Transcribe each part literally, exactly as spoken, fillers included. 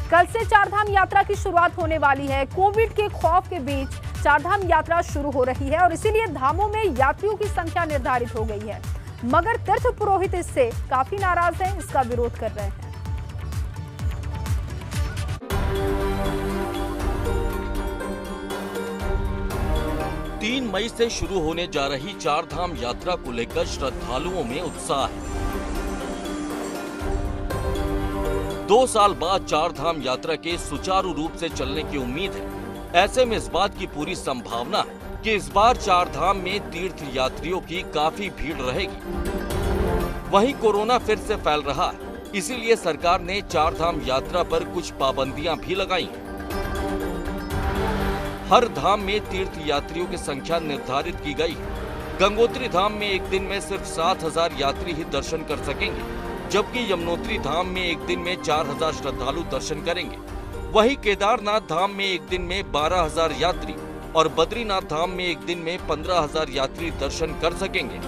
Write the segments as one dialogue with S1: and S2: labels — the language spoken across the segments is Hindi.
S1: कल से चारधाम यात्रा की शुरुआत होने वाली है। कोविड के खौफ के बीच चारधाम यात्रा शुरू हो रही है और इसीलिए धामों में यात्रियों की संख्या निर्धारित हो गई है, मगर तीर्थ पुरोहित इससे काफी नाराज हैं, इसका विरोध कर रहे हैं।
S2: तीन मई से शुरू होने जा रही चारधाम यात्रा को लेकर श्रद्धालुओं में उत्साह है। दो साल बाद चारधाम यात्रा के सुचारू रूप से चलने की उम्मीद है। ऐसे में इस बात की पूरी संभावना है कि इस बार चारधाम में तीर्थ यात्रियों की काफी भीड़ रहेगी। वहीं कोरोना फिर से फैल रहा है, इसीलिए सरकार ने चारधाम यात्रा पर कुछ पाबंदियां भी लगाई हैं। हर धाम में तीर्थ यात्रियों की संख्या निर्धारित की गई है। गंगोत्री धाम में एक दिन में सिर्फ सात हजार यात्री ही दर्शन कर सकेंगे, जबकि यमुनोत्री धाम में एक दिन में चार हजार श्रद्धालु दर्शन करेंगे। वहीं केदारनाथ धाम में एक दिन में बारह हजार यात्री और बद्रीनाथ धाम में एक दिन में पंद्रह हजार यात्री दर्शन कर सकेंगे।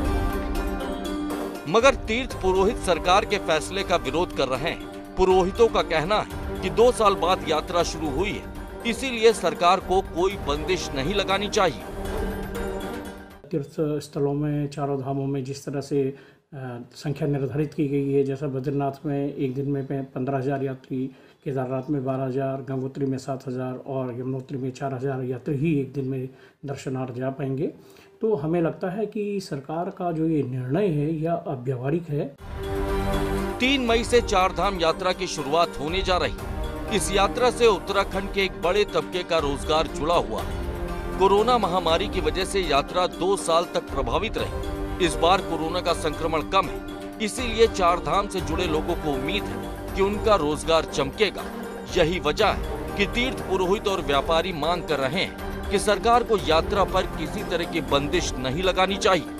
S2: मगर तीर्थ पुरोहित सरकार के फैसले का विरोध कर रहे हैं। पुरोहितों का कहना है कि दो साल बाद यात्रा शुरू हुई है, इसीलिए सरकार को कोई बंदिश नहीं लगानी चाहिए।
S3: तीर्थ स्थलों में, चारों धामों में जिस तरह से संख्या निर्धारित की गई है, जैसा बद्रीनाथ में एक दिन में पंद्रह हजार यात्री, केदारनाथ में बारह हजार, गंगोत्री में सात हजार और यमुनोत्री में चार हजार यात्री ही एक दिन में दर्शनार्थ जा पाएंगे, तो हमें लगता है कि सरकार का जो ये निर्णय है यह अव्यावहारिक है।
S2: तीन मई से चारधाम यात्रा की शुरुआत होने जा रही। इस यात्रा से उत्तराखंड के एक बड़े तबके का रोजगार जुड़ा हुआ है। कोरोना महामारी की वजह से यात्रा दो साल तक प्रभावित रही। इस बार कोरोना का संक्रमण कम है, इसीलिए चारधाम से जुड़े लोगों को उम्मीद है कि उनका रोजगार चमकेगा। यही वजह है कि तीर्थ पुरोहित और व्यापारी मांग कर रहे हैं कि सरकार को यात्रा पर किसी तरह की बंदिश नहीं लगानी चाहिए।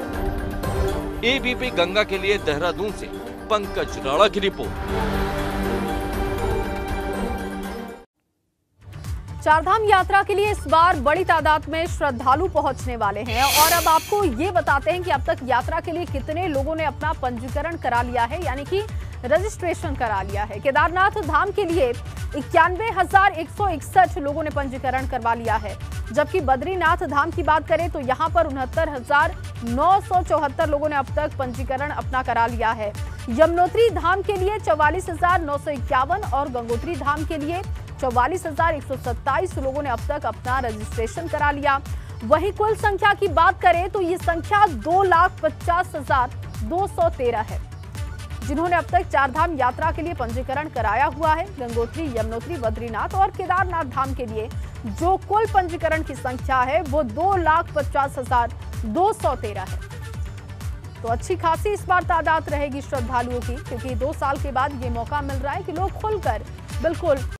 S2: एबीपी गंगा के लिए देहरादून से पंकज राणा की रिपोर्ट।
S1: चारधाम यात्रा के लिए इस बार बड़ी तादाद में श्रद्धालु पहुंचने वाले हैं और अब आपको ये बताते हैं कि अब तक यात्रा के लिए कितने लोगों ने अपना पंजीकरण करा लिया है, यानी कि रजिस्ट्रेशन करा लिया है। केदारनाथ धाम के लिए इक्यानवे हजार एक सौ इकसठ लोगों ने पंजीकरण करवा लिया है, जबकि बद्रीनाथ धाम की बात करें तो यहाँ पर उनहत्तर हजार नौ सौ चौहत्तर लोगों ने अब तक पंजीकरण अपना करा लिया है। यमुनोत्री धाम के लिए चौवालीस हजार नौ सौ इक्यावन और गंगोत्री धाम के लिए चौवालीस हजार एक सौ सत्ताईस लोगों ने अब तक अपना रजिस्ट्रेशन करा लिया। वहीं कुल संख्या की बात करें तो ये संख्या दो लाख पचास हजार दो सौ तेरह है, जिन्होंने अब तक चारधाम यात्रा के लिए पंजीकरण कराया हुआ है। गंगोत्री, यमुनोत्री, बद्रीनाथ और केदारनाथ धाम के लिए जो कुल पंजीकरण की संख्या है वो दो लाख पचास हजार दो सौ तेरह है। तो अच्छी खासी इस बार तादाद रहेगी श्रद्धालुओं की, क्योंकि दो साल के बाद ये मौका मिल रहा है कि लोग खुलकर बिल्कुल